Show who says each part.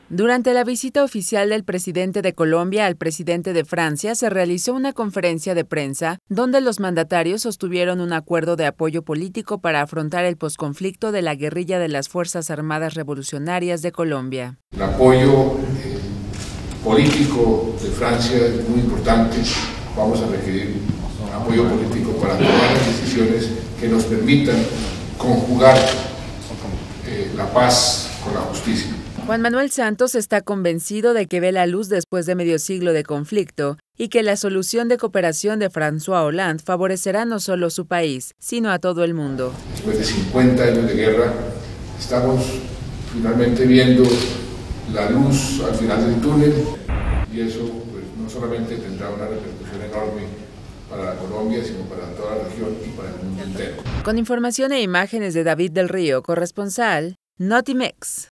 Speaker 1: Durante la visita oficial del presidente de Colombia al presidente de Francia, se realizó una conferencia de prensa donde los mandatarios sostuvieron un acuerdo de apoyo político para afrontar el posconflicto de la guerrilla de las Fuerzas Armadas Revolucionarias de Colombia.
Speaker 2: El apoyo político de Francia es muy importante. Vamos a requerir un apoyo político para tomar las decisiones que nos permitan conjugar la paz con la justicia.
Speaker 1: Juan Manuel Santos está convencido de que ve la luz después de medio siglo de conflicto y que la solución de cooperación de François Hollande favorecerá no solo su país, sino a todo el mundo.
Speaker 2: Después de 50 años de guerra, estamos finalmente viendo la luz al final del túnel y eso pues, no solamente tendrá una repercusión enorme para Colombia, sino para toda la región y para el mundo entero.
Speaker 1: Con información e imágenes de David del Río, corresponsal, Notimex.